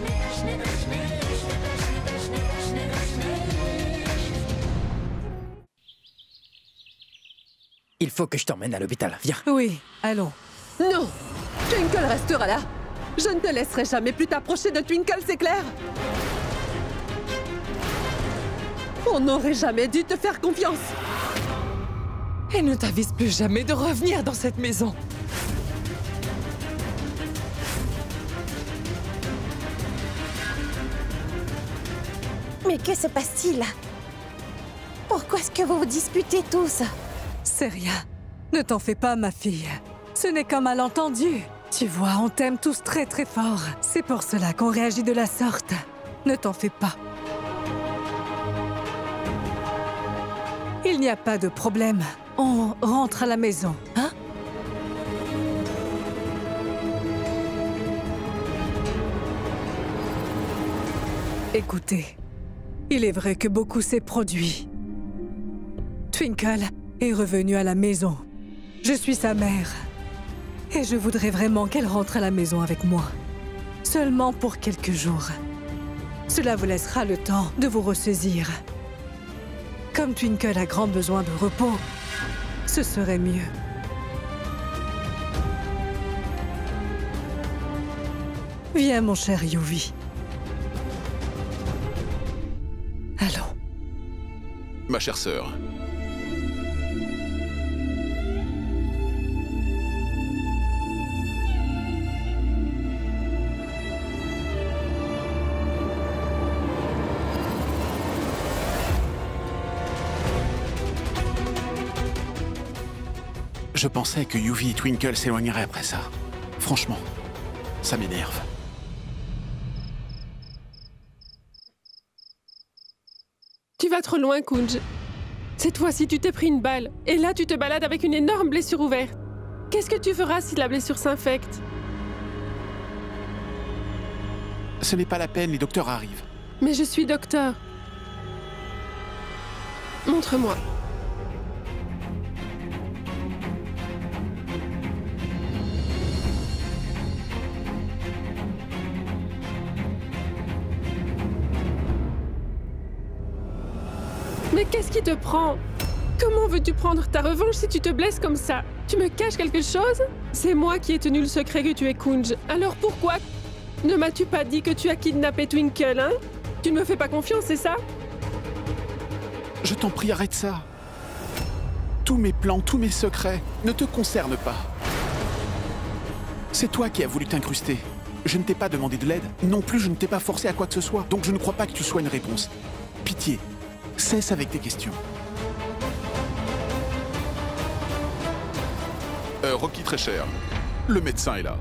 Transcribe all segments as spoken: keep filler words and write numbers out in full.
Il faut que je t'emmène à l'hôpital, viens. Oui, allons. Non! Twinkle restera là. Je ne te laisserai jamais plus t'approcher de Twinkle, c'est clair? On n'aurait jamais dû te faire confiance. Et ne t'avise plus jamais de revenir dans cette maison. Mais que se passe-t-il? Pourquoi est-ce que vous vous disputez tous? C'est rien. Ne t'en fais pas, ma fille. Ce n'est qu'un malentendu. Tu vois, on t'aime tous très très fort. C'est pour cela qu'on réagit de la sorte. Ne t'en fais pas. Il n'y a pas de problème. On rentre à la maison, hein? Écoutez, il est vrai que beaucoup s'est produit. Twinkle est revenue à la maison. Je suis sa mère. Et je voudrais vraiment qu'elle rentre à la maison avec moi. Seulement pour quelques jours. Cela vous laissera le temps de vous ressaisir. Comme Twinkle a grand besoin de repos, ce serait mieux. Viens, mon cher Yuvi. Allons. Ma chère sœur. Je pensais que Yuvi et Twinkle s'éloigneraient après ça. Franchement, ça m'énerve. Tu vas trop loin, Kunj. Cette fois-ci, tu t'es pris une balle. Et là, tu te balades avec une énorme blessure ouverte. Qu'est-ce que tu feras si la blessure s'infecte? Ce n'est pas la peine, les docteurs arrivent. Mais je suis docteur. Montre-moi. Mais qu'est-ce qui te prend? Comment veux-tu prendre ta revanche si tu te blesses comme ça? Tu me caches quelque chose? C'est moi qui ai tenu le secret que tu es Kunj. Alors pourquoi ne m'as-tu pas dit que tu as kidnappé Twinkle, hein? Tu ne me fais pas confiance, c'est ça? Je t'en prie, arrête ça. Tous mes plans, tous mes secrets ne te concernent pas. C'est toi qui as voulu t'incruster. Je ne t'ai pas demandé de l'aide. Non plus, je ne t'ai pas forcé à quoi que ce soit. Donc je ne crois pas que tu sois une réponse. Pitié. Cesse avec tes questions. Euh, Rocky très cher. Le médecin est là.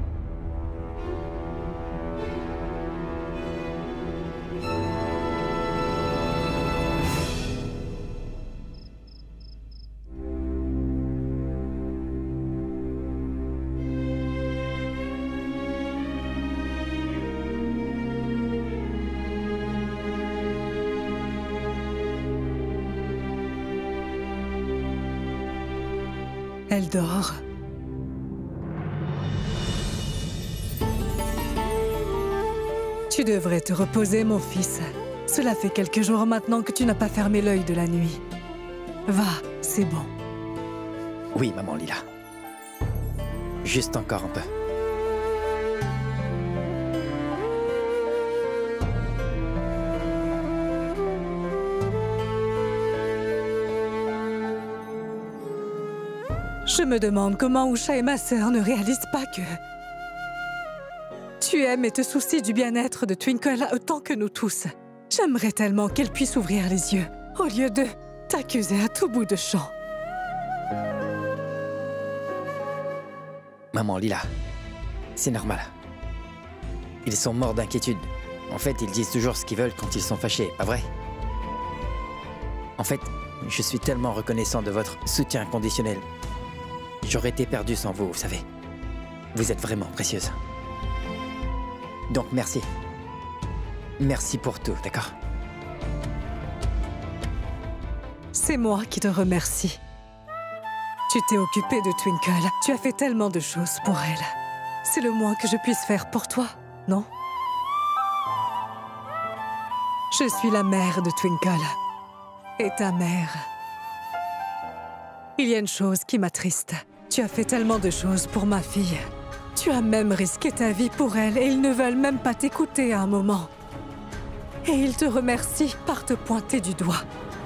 Elle dort. Tu devrais te reposer, mon fils. Cela fait quelques jours maintenant que tu n'as pas fermé l'œil de la nuit. Va, c'est bon. Oui, maman Lila. Juste encore un peu. Je me demande comment Usha et ma sœur ne réalisent pas que... Tu aimes et te soucies du bien-être de Twinkle autant que nous tous. J'aimerais tellement qu'elle puisse ouvrir les yeux, au lieu de t'accuser à tout bout de champ. Maman Lila, c'est normal. Ils sont morts d'inquiétude. En fait, ils disent toujours ce qu'ils veulent quand ils sont fâchés, pas vrai? En fait, je suis tellement reconnaissant de votre soutien inconditionnel. J'aurais été perdu sans vous, vous savez. Vous êtes vraiment précieuse. Donc merci. Merci pour tout, d'accord? C'est moi qui te remercie. Tu t'es occupée de Twinkle. Tu as fait tellement de choses pour elle. C'est le moins que je puisse faire pour toi, non? Je suis la mère de Twinkle. Et ta mère. Il y a une chose qui m'attriste. Tu as fait tellement de choses pour ma fille. Tu as même risqué ta vie pour elle et ils ne veulent même pas t'écouter à un moment. Et ils te remercient par te pointer du doigt.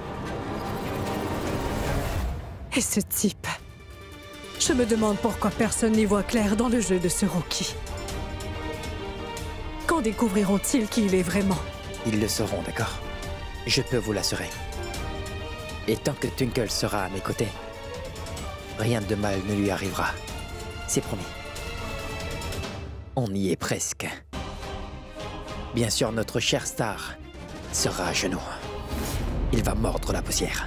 Et ce type... Je me demande pourquoi personne n'y voit clair dans le jeu de ce Rookie. Quand découvriront-ils qui il est vraiment? Ils le sauront, d'accord? Je peux vous l'assurer. Et tant que Twinkle sera à mes côtés, rien de mal ne lui arrivera. C'est promis. On y est presque. Bien sûr, notre cher Star sera à genoux. Il va mordre la poussière.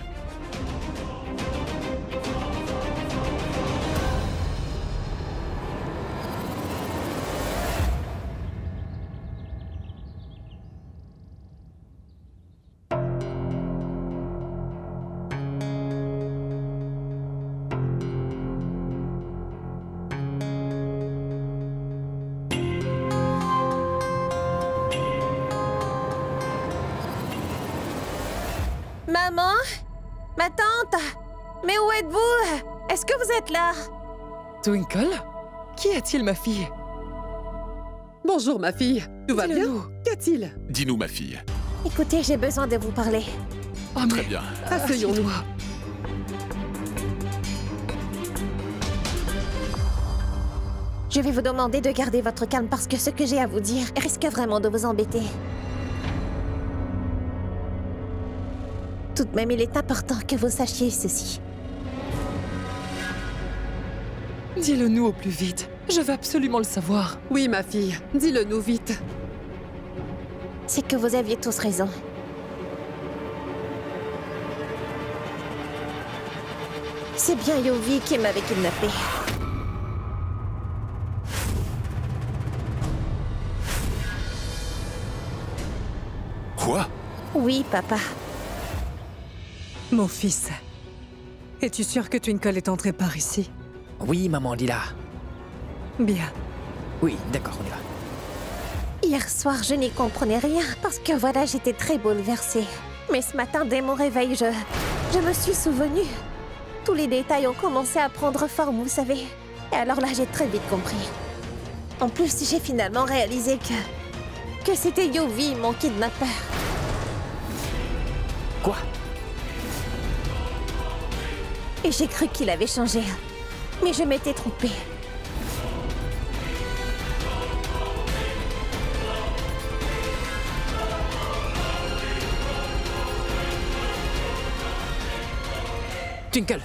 Maman? Ma tante? Mais où êtes-vous? Est-ce que vous êtes là? Twinkle? Qu'y a-t-il, ma fille? Bonjour, ma fille. Tout va bien? Dis-le-nous. Qu'y a-t-il? Dis-nous, ma fille. Écoutez, j'ai besoin de vous parler. Oh, Très mais- bien. Asseyons-nous. Je vais vous demander de garder votre calme parce que ce que j'ai à vous dire risque vraiment de vous embêter. Tout de même, il est important que vous sachiez ceci. Dis-le-nous au plus vite. Je veux absolument le savoir. Oui, ma fille. Dis-le-nous vite. C'est que vous aviez tous raison. C'est bien Yovi qui m'avait kidnappé. Quoi? Oui, papa. Mon fils, es-tu sûr que Twinkle est entrée par ici? Oui, maman, Lila. Bien. Oui, d'accord, on y va. Hier soir, je n'y comprenais rien parce que voilà, j'étais très bouleversée. Mais ce matin, dès mon réveil, je... je me suis souvenue. Tous les détails ont commencé à prendre forme, vous savez. Et alors là, j'ai très vite compris. En plus, j'ai finalement réalisé que... que c'était Yovi, mon kidnappeur. Quoi? Et j'ai cru qu'il avait changé. Mais je m'étais trompée. Twinkle!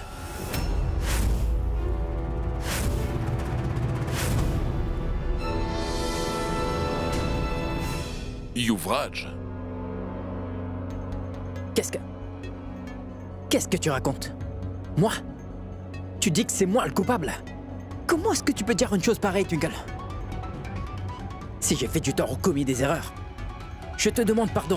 Yuvraj. Qu'est-ce que... Qu'est-ce que tu racontes? Moi? Tu dis que c'est moi le coupable? Comment est-ce que tu peux dire une chose pareille, Twinkle? Si j'ai fait du tort ou commis des erreurs, je te demande pardon.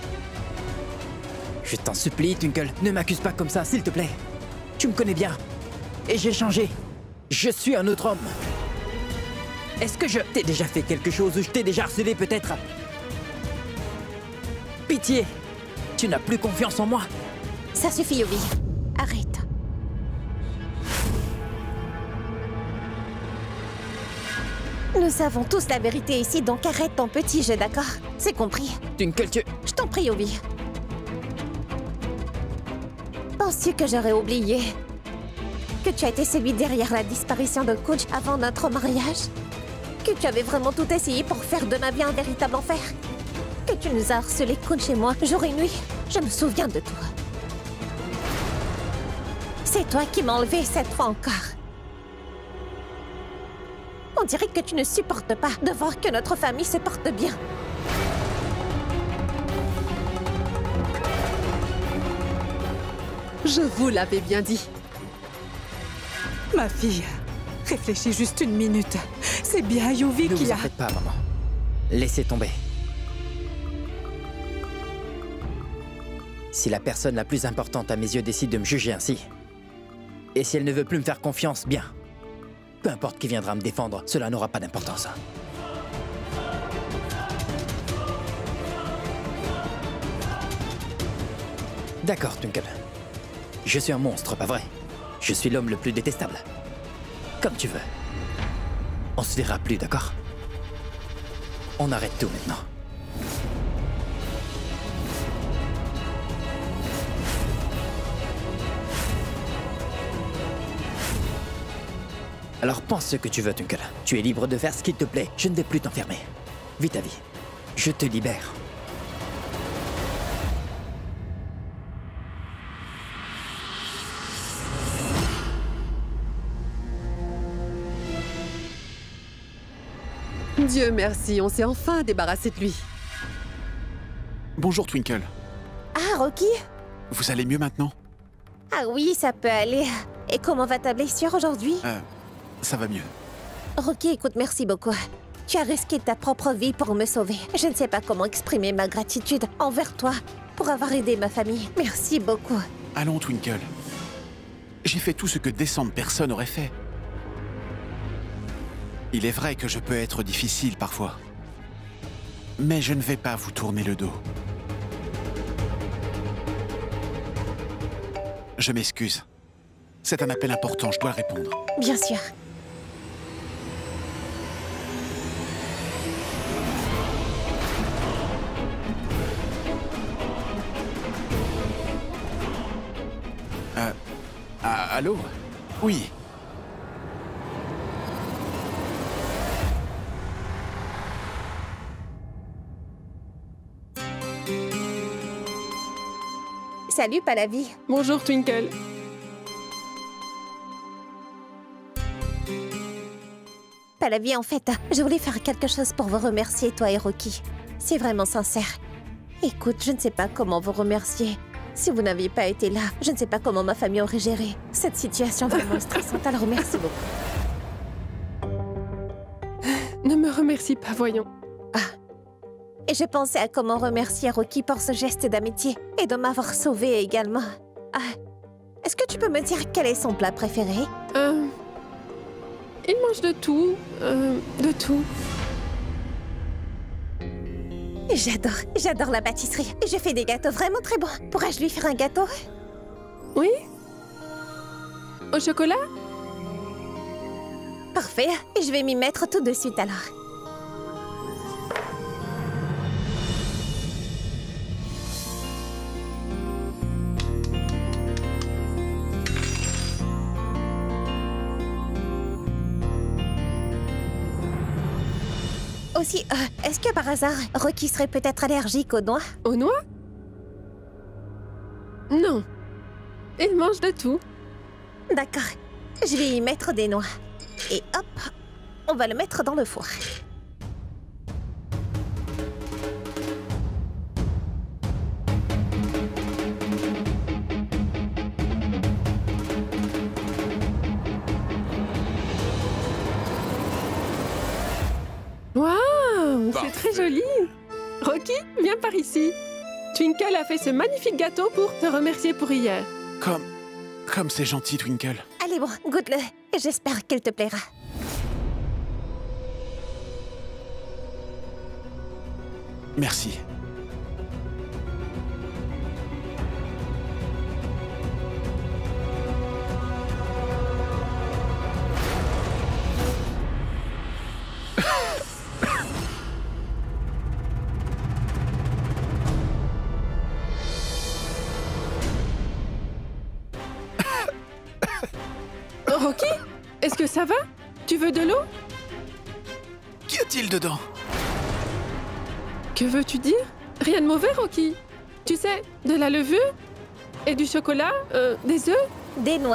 Je t'en supplie, Twinkle, ne m'accuse pas comme ça, s'il te plaît. Tu me connais bien. Et j'ai changé. Je suis un autre homme. Est-ce que je t'ai déjà fait quelque chose ou je t'ai déjà harcelé peut-être? Pitié, tu n'as plus confiance en moi. Ça suffit, Yovi. Arrête. Nous savons tous la vérité ici, donc arrête ton petit jeu, d'accord? C'est compris. Twinkle, tu... Je t'en prie, Yovi. Penses-tu que j'aurais oublié que tu as été celui derrière la disparition de Kunj avant notre mariage? Que tu avais vraiment tout essayé pour faire de ma vie un véritable enfer? Que tu nous as harcelé Kunj et moi, jour et nuit? Je me souviens de toi. C'est toi qui m'as enlevé cette fois encore. On dirait que tu ne supportes pas de voir que notre famille se porte bien. Je vous l'avais bien dit. Ma fille, réfléchis juste une minute. C'est bien Yovi Ne qui vous a... en faites pas, maman. Laissez tomber. Si la personne la plus importante à mes yeux décide de me juger ainsi, et si elle ne veut plus me faire confiance, bien. Peu importe qui viendra me défendre, cela n'aura pas d'importance. D'accord, Twinkle. Je suis un monstre, pas vrai? Je suis l'homme le plus détestable. Comme tu veux. On se verra plus, d'accord? On arrête tout maintenant. Alors pense ce que tu veux, Twinkle. Tu es libre de faire ce qu'il te plaît. Je ne vais plus t'enfermer. Vis ta vie. Je te libère. Dieu merci, on s'est enfin débarrassé de lui. Bonjour, Twinkle. Ah, Rocky? Vous allez mieux maintenant? Ah oui, ça peut aller. Et comment va ta blessure aujourd'hui? Euh, ça va mieux. Rocky, écoute, merci beaucoup. Tu as risqué ta propre vie pour me sauver. Je ne sais pas comment exprimer ma gratitude envers toi pour avoir aidé ma famille. Merci beaucoup. Allons, Twinkle. J'ai fait tout ce que décente personne aurait fait. Il est vrai que je peux être difficile parfois. Mais je ne vais pas vous tourner le dos. Je m'excuse. C'est un appel important, je dois répondre. Bien sûr. Euh... ah, allô? Oui. Salut, Pallavi. Bonjour, Twinkle. Pallavi, en fait, je voulais faire quelque chose pour vous remercier, toi et Rocky. C'est vraiment sincère. Écoute, je ne sais pas comment vous remercier. Si vous n'aviez pas été là, je ne sais pas comment ma famille aurait géré cette situation vraiment stressante. Alors merci beaucoup. Ne me remercie pas, voyons. Et je pensais à comment remercier Rocky pour ce geste d'amitié et de m'avoir sauvée également. Ah, est-ce que tu peux me dire quel est son plat préféré? Euh... Il mange de tout. Euh... De tout. J'adore, j'adore la pâtisserie. Je fais des gâteaux vraiment très bons. Pourrais-je lui faire un gâteau? Oui? Au chocolat? Parfait, je vais m'y mettre tout de suite alors. Aussi, euh, est-ce que par hasard, Rocky serait peut-être allergique aux noix? Aux noix? Non. Il mange de tout. D'accord. Je vais y mettre des noix. Et hop, on va le mettre dans le four. Waouh, c'est très joli. Rocky, viens par ici. Twinkle a fait ce magnifique gâteau pour te remercier pour hier. Comme... comme c'est gentil, Twinkle. Allez bon, goûte-le. J'espère qu'il te plaira. Merci. Rocky, est-ce que ça va? Tu veux de l'eau? Qu'y a-t-il dedans? Que veux-tu dire? Rien de mauvais, Rocky. Tu sais, de la levure et du chocolat, euh, des œufs. Des noix.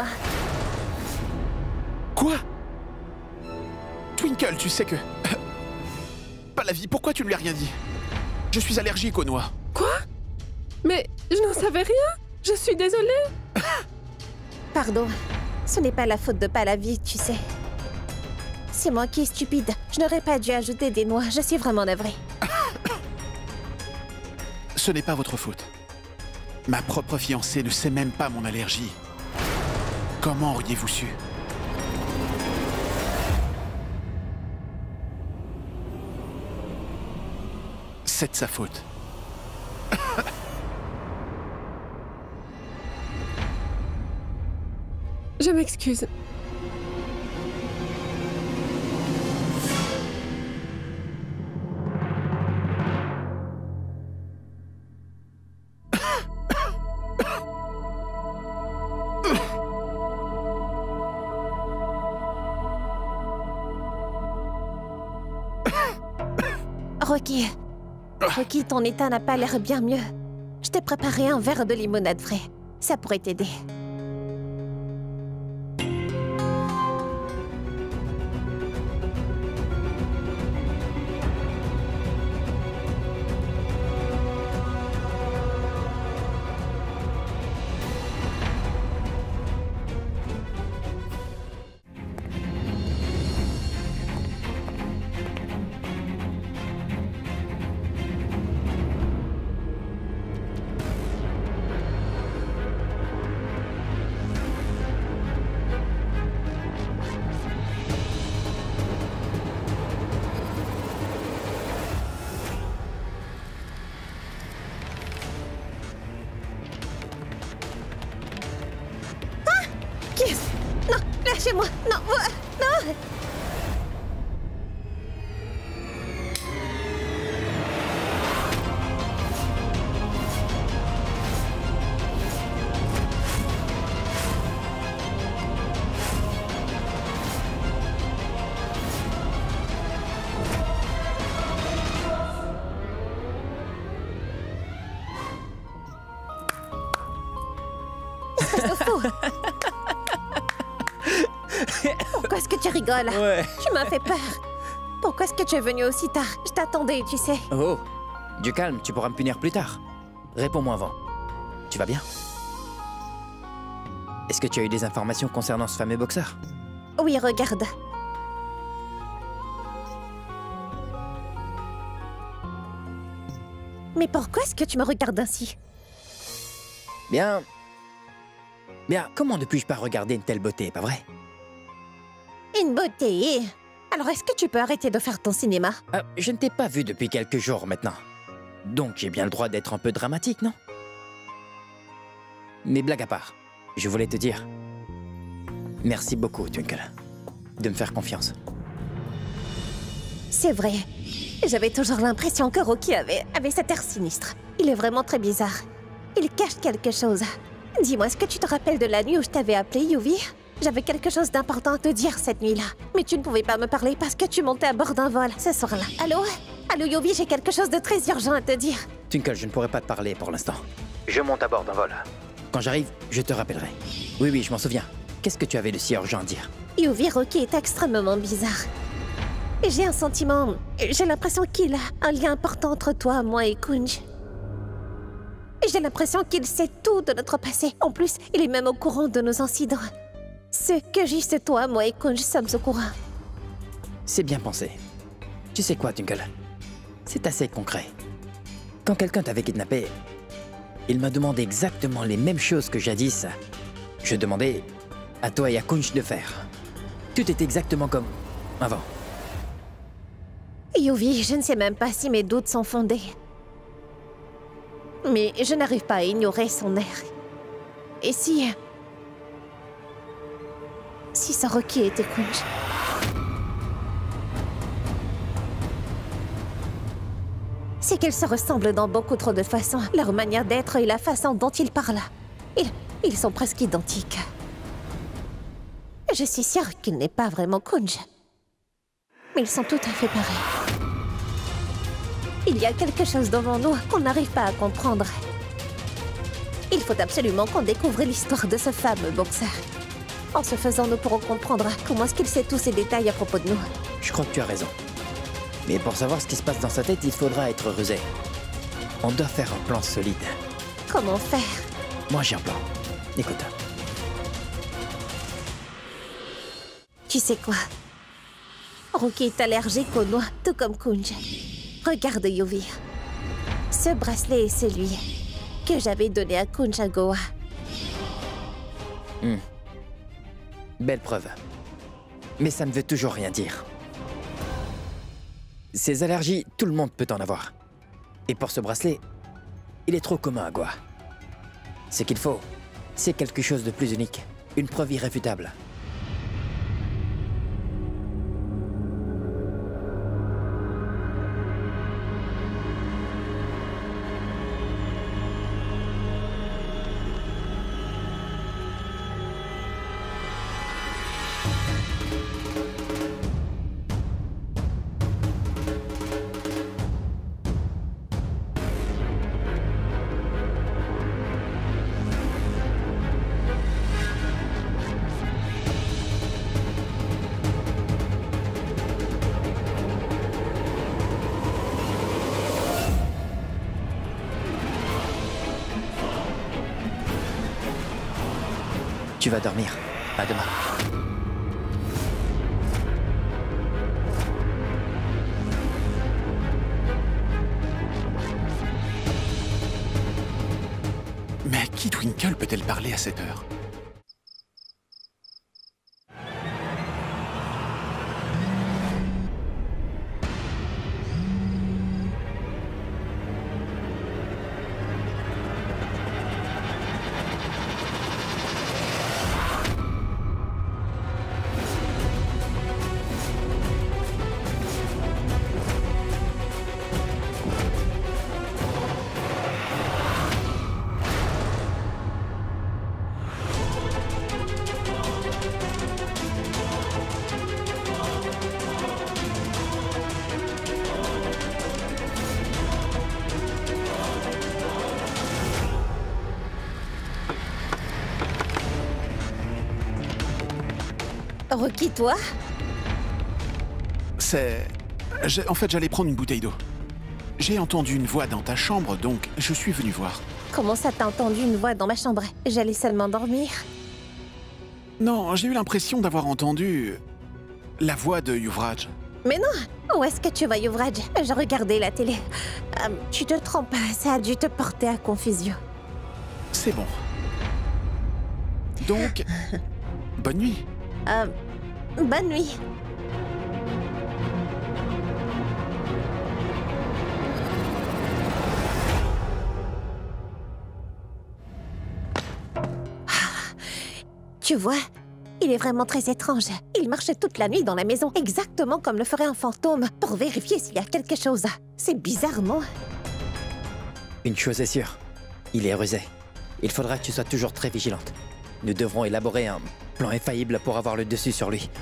Quoi? Twinkle, tu sais que... Pas la vie, pourquoi tu ne lui as rien dit? Je suis allergique aux noix. Quoi? Mais je n'en savais rien. Je suis désolée. Pardon. Ce n'est pas la faute de Pallavi, tu sais. C'est moi qui est stupide. Je n'aurais pas dû ajouter des noix. Je suis vraiment navrée. Ce n'est pas votre faute. Ma propre fiancée ne sait même pas mon allergie. Comment auriez-vous su? C'est de sa faute. Je m'excuse. Rocky. Rocky, ton état n'a pas l'air bien mieux. Je t'ai préparé un verre de limonade frais. Ça pourrait t'aider. Non, lâchez-moi. Non, non. Espèce de fou. Pourquoi est-ce que tu rigoles? Ouais. Tu m'as fait peur. Pourquoi est-ce que tu es venu aussi tard? Je t'attendais, tu sais. Oh, du calme, tu pourras me punir plus tard. Réponds-moi avant. Tu vas bien? Est-ce que tu as eu des informations concernant ce fameux boxeur? Oui, regarde. Mais pourquoi est-ce que tu me regardes ainsi? Bien... Bien, comment ne puis-je pas regarder une telle beauté, pas vrai? Une beauté. Alors est-ce que tu peux arrêter de faire ton cinéma? Ah, je ne t'ai pas vu depuis quelques jours maintenant. Donc j'ai bien le droit d'être un peu dramatique, non? Mais blague à part, je voulais te dire... Merci beaucoup, Twinkle, de me faire confiance. C'est vrai. J'avais toujours l'impression que Rocky avait, avait cet air sinistre. Il est vraiment très bizarre. Il cache quelque chose. Dis-moi, est-ce que tu te rappelles de la nuit où je t'avais appelé, Yuvi? J'avais quelque chose d'important à te dire cette nuit-là. Mais tu ne pouvais pas me parler parce que tu montais à bord d'un vol ce soir-là. Allô? Allô, Yuvi, j'ai quelque chose de très urgent à te dire. Twinkle, je ne pourrais pas te parler pour l'instant. Je monte à bord d'un vol. Quand j'arrive, je te rappellerai. Oui, oui, je m'en souviens. Qu'est-ce que tu avais de si urgent à dire? Yuvi, Rocky est extrêmement bizarre. J'ai un sentiment... J'ai l'impression qu'il a un lien important entre toi, moi et Kunj. J'ai l'impression qu'il sait tout de notre passé. En plus, il est même au courant de nos incidents. Ce que juste toi, moi et Kunj sommes au courant. C'est bien pensé. Tu sais quoi, Twinkle? C'est assez concret. Quand quelqu'un t'avait kidnappé, il m'a demandé exactement les mêmes choses que jadis. Je demandais à toi et à Kunj de faire. Tout est exactement comme avant. Yuvi, je ne sais même pas si mes doutes sont fondés. Mais je n'arrive pas à ignorer son air. Et si... Si ce Rocky était Kunj? C'est qu'ils se ressemblent dans beaucoup trop de façons. Leur manière d'être et la façon dont ils parlent. Ils... Ils sont presque identiques. Je suis sûre qu'il n'est pas vraiment Kunj. Mais ils sont tout à fait pareils. Il y a quelque chose devant nous qu'on n'arrive pas à comprendre. Il faut absolument qu'on découvre l'histoire de ce fameux boxeur. En ce faisant, nous pourrons comprendre comment est-ce qu'il sait tous ces détails à propos de nous. Je crois que tu as raison. Mais pour savoir ce qui se passe dans sa tête, il faudra être rusé. On doit faire un plan solide. Comment faire? Moi, j'ai un plan. Écoute. Tu sais quoi? Rocky est allergique aux noix, tout comme Kunj. Regarde, Yuvi. Ce bracelet est celui que j'avais donné à Kunj à Goa. Hmm. Belle preuve. Mais ça ne veut toujours rien dire. Ces allergies, tout le monde peut en avoir. Et pour ce bracelet, il est trop commun à Goa. Ce qu'il faut, c'est quelque chose de plus unique. Une preuve irréfutable. Tu vas dormir. À demain. Mais à qui Twinkle peut-elle parler à cette heure? Rocky, toi? C'est... j'ai- En fait, j'allais prendre une bouteille d'eau. J'ai entendu une voix dans ta chambre, donc je suis venu voir. Comment ça t'as entendu une voix dans ma chambre? J'allais seulement dormir. Non, j'ai eu l'impression d'avoir entendu... la voix de Yuvraj. Mais non! Où est-ce que tu vas, Yuvraj? Je regardais la télé. Euh, tu te trompes, ça a dû te porter à confusion. C'est bon. Donc... bonne nuit. Euh, bonne nuit. Tu vois, il est vraiment très étrange. Il marche toute la nuit dans la maison, exactement comme le ferait un fantôme, pour vérifier s'il y a quelque chose. C'est bizarre, non? Une chose est sûre, il est rusé. Il faudra que tu sois toujours très vigilante. Nous devrons élaborer un plan infaillible pour avoir le dessus sur lui.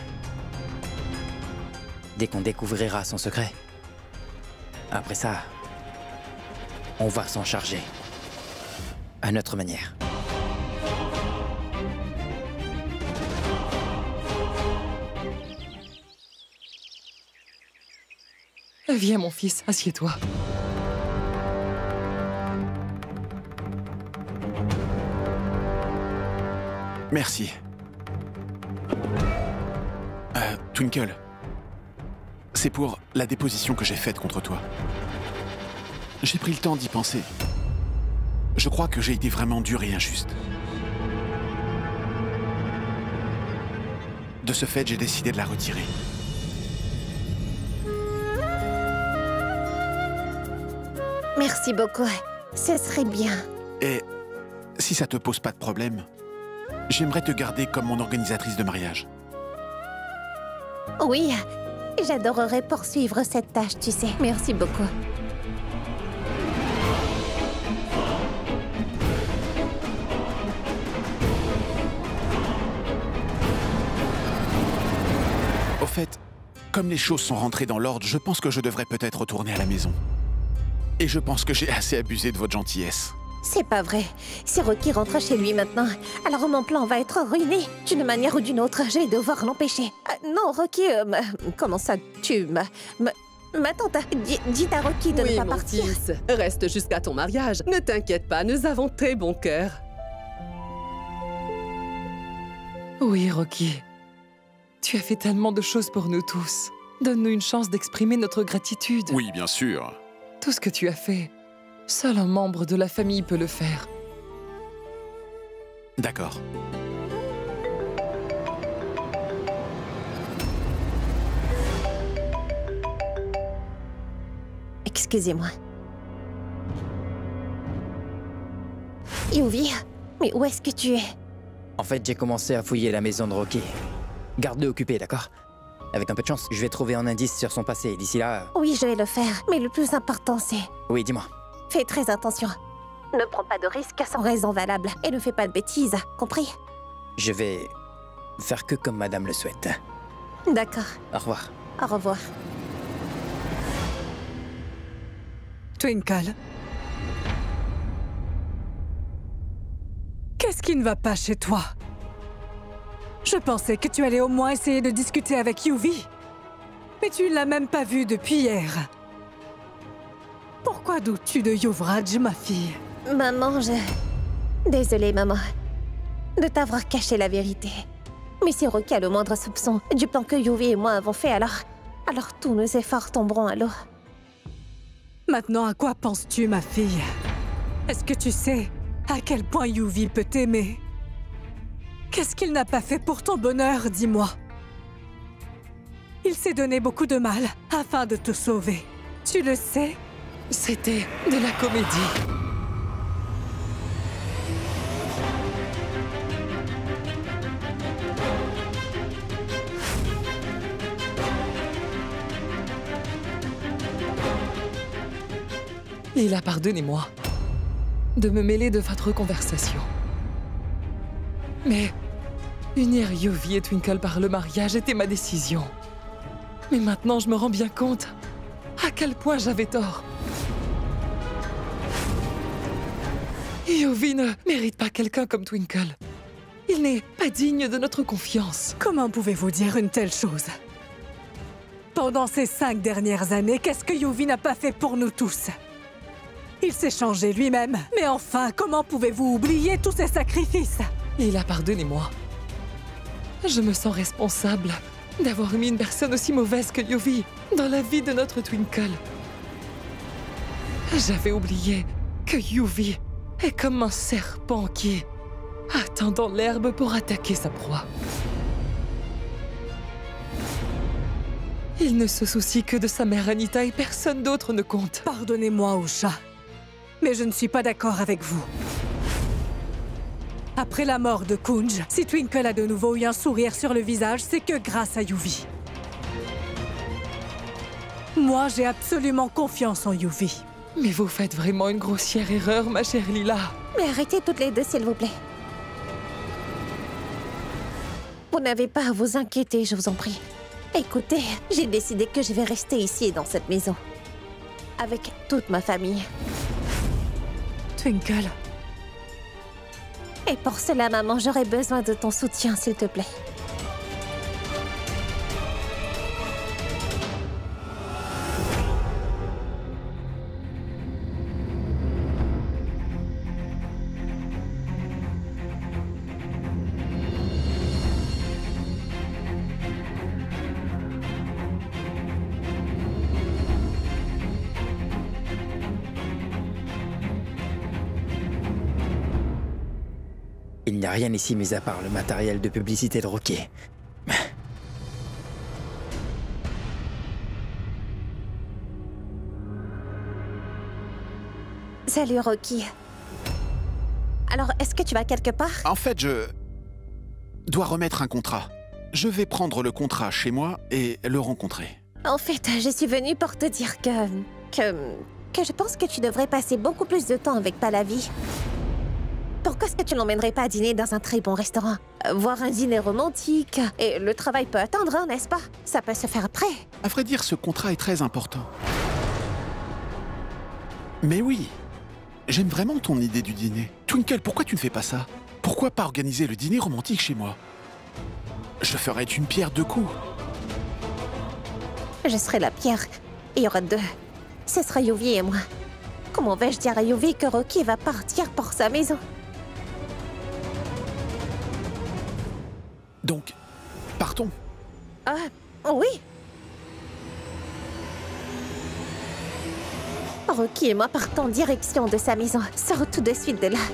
Dès qu'on découvrira son secret. Après ça, on va s'en charger. À notre manière. Viens, mon fils, assieds-toi. Merci. Euh, Twinkle. C'est pour la déposition que j'ai faite contre toi. J'ai pris le temps d'y penser. Je crois que j'ai été vraiment dur et injuste. De ce fait, j'ai décidé de la retirer. Merci beaucoup. Ce serait bien. Et si ça te pose pas de problème, j'aimerais te garder comme mon organisatrice de mariage. Oui, j'adorerais poursuivre cette tâche, tu sais. Merci beaucoup. Au fait, comme les choses sont rentrées dans l'ordre, je pense que je devrais peut-être retourner à la maison. Et je pense que j'ai assez abusé de votre gentillesse. C'est pas vrai. Si Rocky rentre chez lui maintenant, alors mon plan va être ruiné. D'une manière ou d'une autre, je vais devoir l'empêcher. Euh, non, Rocky, euh, comment ça, tu... Ma, ma, ma tante, dis, dis à Rocky de oui, ne pas mon partir. fils, reste jusqu'à ton mariage. Ne t'inquiète pas, nous avons très bon cœur. Oui, Rocky. Tu as fait tellement de choses pour nous tous. Donne-nous une chance d'exprimer notre gratitude. Oui, bien sûr. Tout ce que tu as fait, seul un membre de la famille peut le faire. D'accord. Excusez-moi. Yuvi, mais où est-ce que tu es? En fait, j'ai commencé à fouiller la maison de Rocky. Garde-le occupé, d'accord? Avec un peu de chance, je vais trouver un indice sur son passé. D'ici là... Oui, je vais le faire. Mais le plus important, c'est... Oui, dis-moi. Fais très attention. Ne prends pas de risques sans raison valable. Et ne fais pas de bêtises, compris? Je vais faire que comme madame le souhaite. D'accord. Au revoir. Au revoir. Twinkle. Qu'est-ce qui ne va pas chez toi? Je pensais que tu allais au moins essayer de discuter avec Yuvi. Mais tu ne l'as même pas vue depuis hier. Pourquoi doutes-tu de Yuvraj, ma fille? Maman, je... Désolée, maman. De t'avoir caché la vérité. Mais si Rocky a le moindre soupçon du plan que Yuvi et moi avons fait, alors... Alors tous nos efforts tomberont à l'eau. Maintenant, à quoi penses-tu, ma fille? Est-ce que tu sais à quel point Yuvi peut t'aimer? Qu'est-ce qu'il n'a pas fait pour ton bonheur, dis-moi? Il s'est donné beaucoup de mal afin de te sauver. Tu le sais? C'était de la comédie. Lila, pardonnez-moi de me mêler de votre conversation. Mais unir Yuvi et Twinkle par le mariage était ma décision. Mais maintenant, je me rends bien compte à quel point j'avais tort. Yuvi ne mérite pas quelqu'un comme Twinkle. Il n'est pas digne de notre confiance. Comment pouvez-vous dire une telle chose? Pendant ces cinq dernières années, qu'est-ce que Yuvi n'a pas fait pour nous tous? Il s'est changé lui-même. Mais enfin, comment pouvez-vous oublier tous ces sacrifices? Lila, pardonnez-moi. Je me sens responsable d'avoir mis une personne aussi mauvaise que Yuvi dans la vie de notre Twinkle. J'avais oublié que Yuvi est comme un serpent qui attend dans l'herbe pour attaquer sa proie. Il ne se soucie que de sa mère Anita et personne d'autre ne compte. Pardonnez-moi, Usha, mais je ne suis pas d'accord avec vous. Après la mort de Kunj, si Twinkle a de nouveau eu un sourire sur le visage, c'est que grâce à Yuvi. Moi, j'ai absolument confiance en Yuvi. Mais vous faites vraiment une grossière erreur, ma chère Lila. Mais arrêtez toutes les deux, s'il vous plaît. Vous n'avez pas à vous inquiéter, je vous en prie. Écoutez, j'ai décidé que je vais rester ici, dans cette maison. Avec toute ma famille. Twinkle. Et pour cela, maman, j'aurais besoin de ton soutien, s'il te plaît. Il n'y a rien ici mis à part le matériel de publicité de Rocky. Salut, Rocky. Alors, est-ce que tu vas quelque part? En fait, je dois remettre un contrat. Je vais prendre le contrat chez moi et le rencontrer. En fait, je suis venue pour te dire que... que... que je pense que tu devrais passer beaucoup plus de temps avec Pallavi. Pourquoi est-ce que tu l'emmènerais pas à dîner dans un très bon restaurant? euh, Voir un dîner romantique. Et le travail peut attendre, hein, n'est-ce pas? Ça peut se faire après. À vrai dire, ce contrat est très important. Mais oui, j'aime vraiment ton idée du dîner. Twinkle, pourquoi tu ne fais pas ça? Pourquoi pas organiser le dîner romantique chez moi? Je ferais une pierre deux coups. Je serai la pierre. Il y aura deux. Ce sera Yuvi et moi. Comment vais-je dire à Yuvi que Rocky va partir pour sa maison? Donc, partons. Ah, oui. Rocky et moi partons en direction de sa maison. Sors tout de suite de là.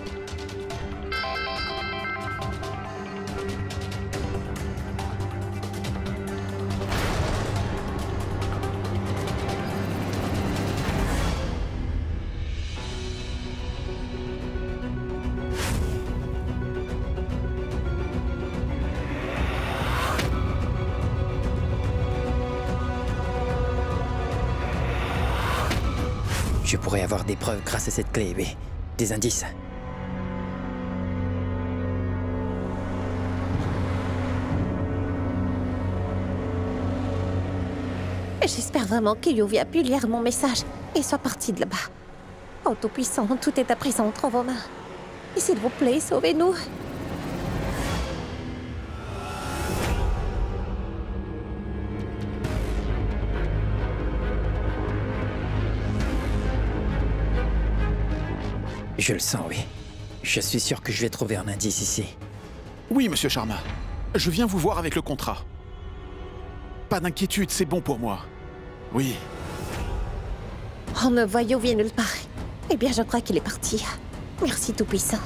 Je pourrais avoir des preuves grâce à cette clé, oui. Des indices. J'espère vraiment que Yuvi a pu lire mon message et soit parti de là-bas. Oh Tout-Puissant, tout est à présent entre vos mains. Et s'il vous plaît, sauvez-nous. Je le sens, oui. Je suis sûr que je vais trouver un indice ici. Oui, monsieur Sharma. Je viens vous voir avec le contrat. Pas d'inquiétude, c'est bon pour moi. Oui. On ne voit Yuvi nulle part. Eh bien, je crois qu'il est parti. Merci, Tout-Puissant.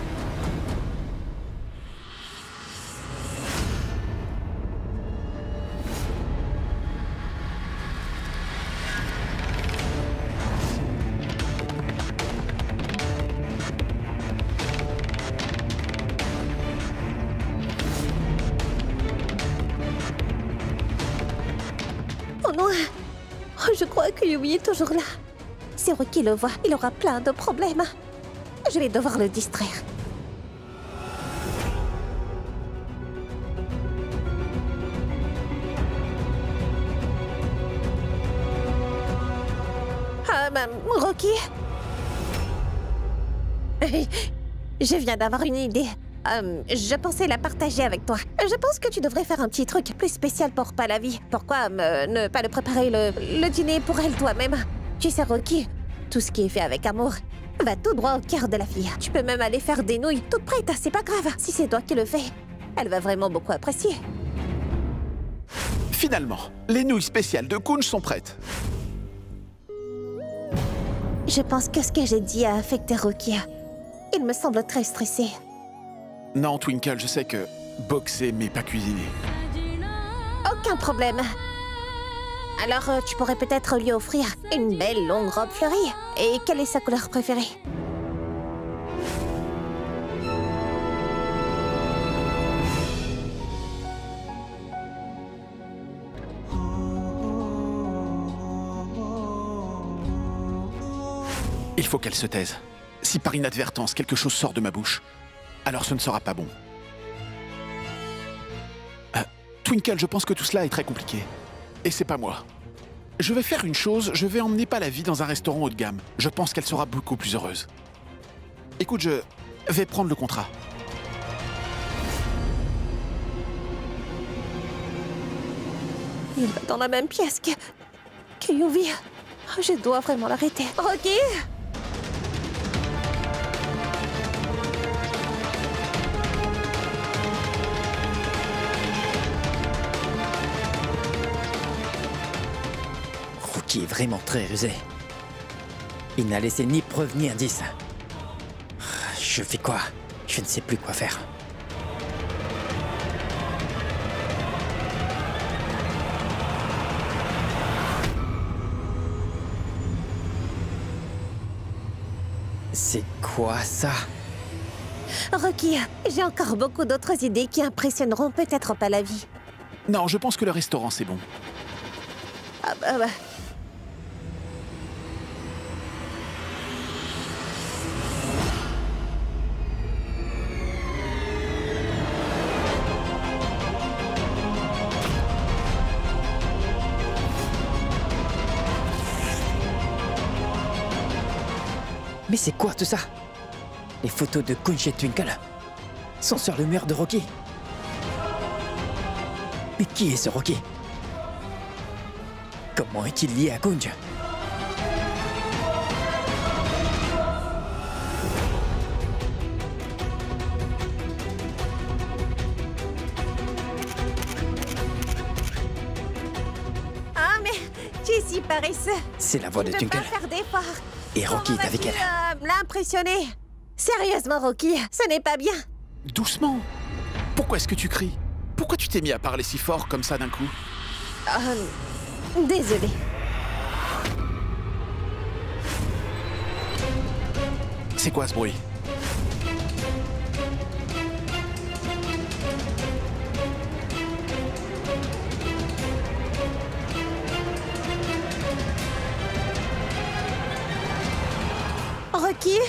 Oh non! Oh, je crois que Yuvi est toujours là. Si Rocky le voit, il aura plein de problèmes. Je vais devoir le distraire. Ah, bah, Rocky? Je viens d'avoir une idée. Euh, je pensais la partager avec toi. Je pense que tu devrais faire un petit truc plus spécial pour Pallavi. Pourquoi euh, ne pas le préparer le, le dîner pour elle toi-même? Tu sais, Rocky, tout ce qui est fait avec amour va tout droit au cœur de la fille. Tu peux même aller faire des nouilles toutes prêtes, c'est pas grave. Si c'est toi qui le fais, elle va vraiment beaucoup apprécier. Finalement, les nouilles spéciales de Kunj sont prêtes. Je pense que ce que j'ai dit a affecté Rocky. Il me semble très stressé. Non, Twinkle, je sais que boxer, mais pas cuisiner. Aucun problème. Alors, euh, tu pourrais peut-être lui offrir une belle longue robe fleurie. Et quelle est sa couleur préférée? Il faut qu'elle se taise. Si par inadvertance quelque chose sort de ma bouche, alors ce ne sera pas bon. Euh, Twinkle, je pense que tout cela est très compliqué. Et c'est pas moi. Je vais faire une chose, je vais emmener Pallavi dans un restaurant haut de gamme. Je pense qu'elle sera beaucoup plus heureuse. Écoute, je vais prendre le contrat. Il va dans la même pièce que... que Yuvi. Oh, je dois vraiment l'arrêter. Rocky! Rocky est vraiment très rusé. Il n'a laissé ni preuve ni indice. Je fais quoi? Je ne sais plus quoi faire. C'est quoi ça? Rocky, j'ai encore beaucoup d'autres idées qui impressionneront peut-être Pallavi. Non, je pense que le restaurant, c'est bon. Ah bah, bah. Mais c'est quoi tout ça? Les photos de Kunj et Twinkle sont sur le mur de Rocky. Mais qui est ce Rocky? Comment est-il lié à Kunj? Ah mais tu es si paresseux. C'est la voix de Tu ne peux Twinkle. pas faire d'efforts. Et Rocky est avec elle. Euh, l'impressionner. Sérieusement, Rocky, ce n'est pas bien. Doucement. Pourquoi est-ce que tu cries? Pourquoi tu t'es mis à parler si fort comme ça d'un coup? Euh, désolée. C'est quoi ce bruit? Rocky?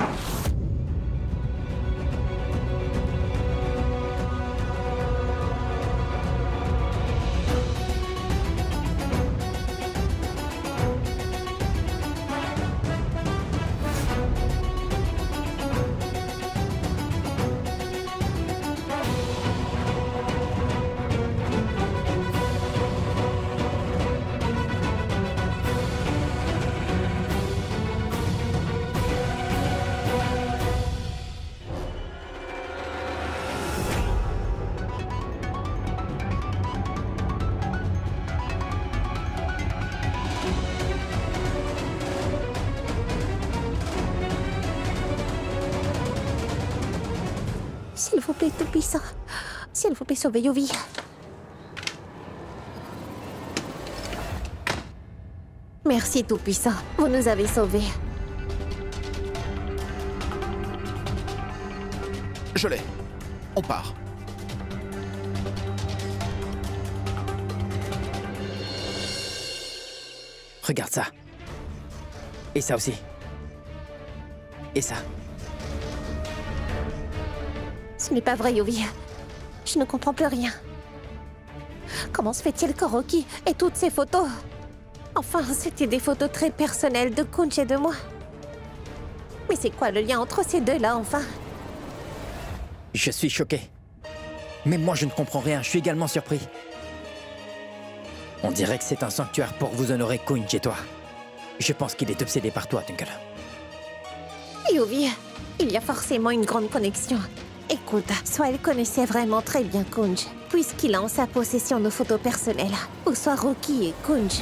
S'il vous plaît, Tout-Puissant. S'il vous plaît, sauvez Yovi. Merci, Tout-Puissant. Vous nous avez sauvés. Je l'ai. On part. Regarde ça. Et ça aussi. Et ça. Ce n'est pas vrai, Yovi. Je ne comprends plus rien. Comment se fait-il que Rocky ait toutes ces photos? Enfin, c'était des photos très personnelles de Kunj et de moi. Mais c'est quoi le lien entre ces deux-là, enfin? Je suis choqué. Même moi, je ne comprends rien. Je suis également surpris. On dirait que c'est un sanctuaire pour vous honorer, Kunj et toi. Je pense qu'il est obsédé par toi, Twinkle. Yovi, il y a forcément une grande connexion. Écoute, soit il connaissait vraiment très bien Kunj, puisqu'il a en sa possession nos photos personnelles, ou soit Rocky et Kunj.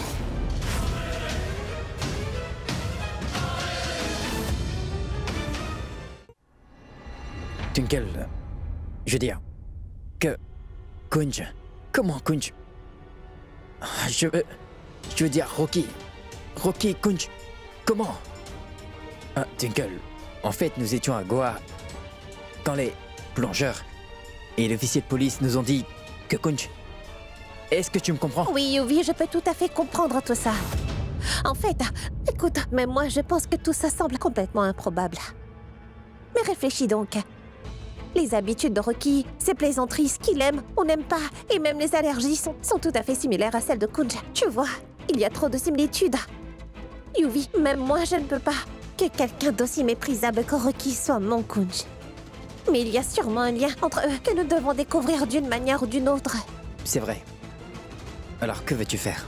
Twinkle, je veux dire que Kunj, comment Kunj? Je veux, je veux dire Rocky, Rocky Kunj, comment? Ah, Twinkle, en fait, nous étions à Goa quand les plongeurs et l'officier de police nous ont dit que Kunj. Est-ce que tu me comprends? Oui, Yovi, je peux tout à fait comprendre tout ça. En fait, écoute, même moi, je pense que tout ça semble complètement improbable. Mais réfléchis donc. Les habitudes de Rocky, ses plaisanteries, ce qu'il aime ou n'aime pas, et même les allergies sont, sont tout à fait similaires à celles de Kunj. Tu vois, il y a trop de similitudes. Yovi, même moi, je ne peux pas que quelqu'un d'aussi méprisable que Rocky soit mon Kunj. Mais il y a sûrement un lien entre eux que nous devons découvrir d'une manière ou d'une autre. C'est vrai. Alors que veux-tu faire?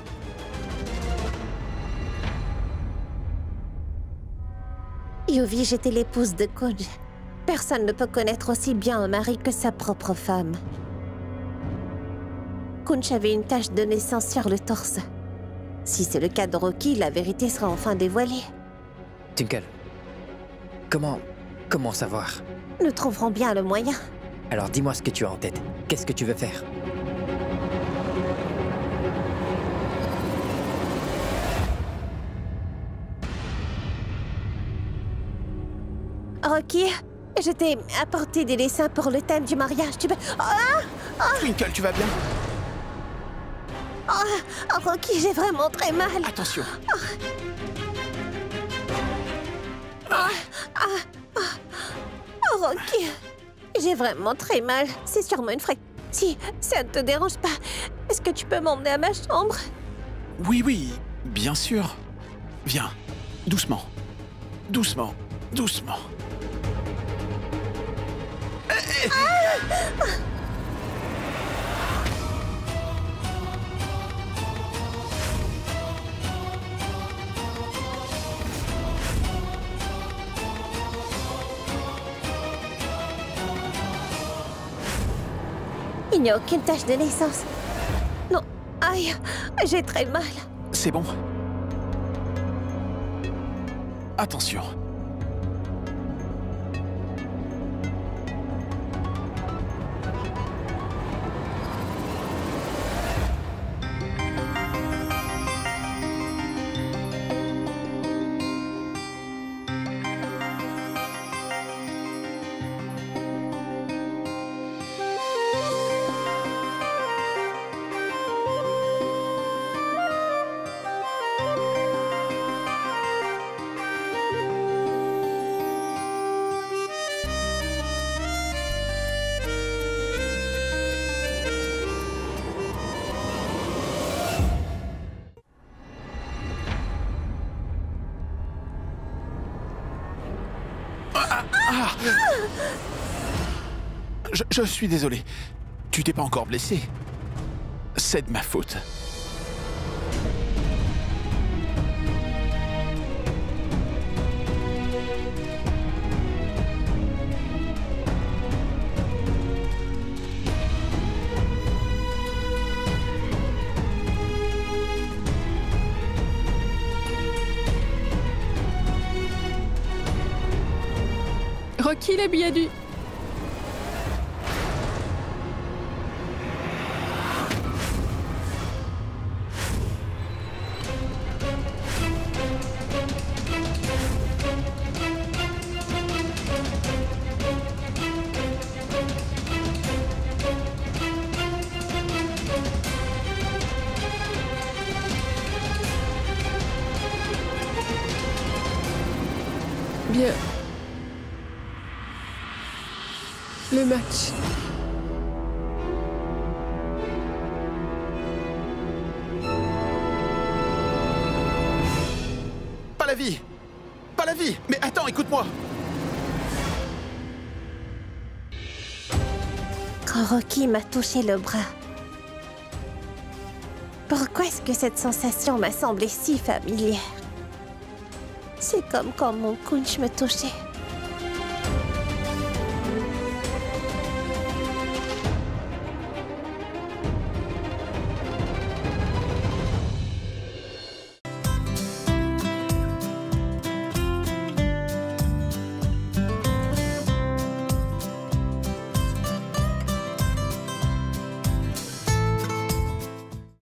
Yovi, j'étais l'épouse de Kunj. Personne ne peut connaître aussi bien un mari que sa propre femme. Kunj avait une tache de naissance sur le torse. Si c'est le cas de Rocky, la vérité sera enfin dévoilée. Twinkle, comment... comment savoir? Nous trouverons bien le moyen. Alors dis-moi ce que tu as en tête. Qu'est-ce que tu veux faire? Rocky, je t'ai apporté des dessins pour le thème du mariage. Tu peux... Oh, Twinkle, tu vas bien? oh, oh, Rocky, j'ai vraiment très mal. Attention. Oh, Rocky, j'ai vraiment très mal. C'est sûrement une fracture. Si ça ne te dérange pas, est-ce que tu peux m'emmener à ma chambre? Oui, oui, bien sûr. Viens, doucement. Doucement, doucement. Il n'y a aucune tache de naissance. Non, aïe, j'ai très mal. C'est bon. Attention. Ah je, je suis désolé. Tu t'es pas encore blessé. C'est de ma faute. Rocky, les billets du... Bien. Le match. Pas la vie. Pas la vie. Mais attends, écoute-moi. Quand Rocky m'a touché le bras, pourquoi est-ce que cette sensation m'a semblé si familière? C'est comme quand mon Kunj me touchait.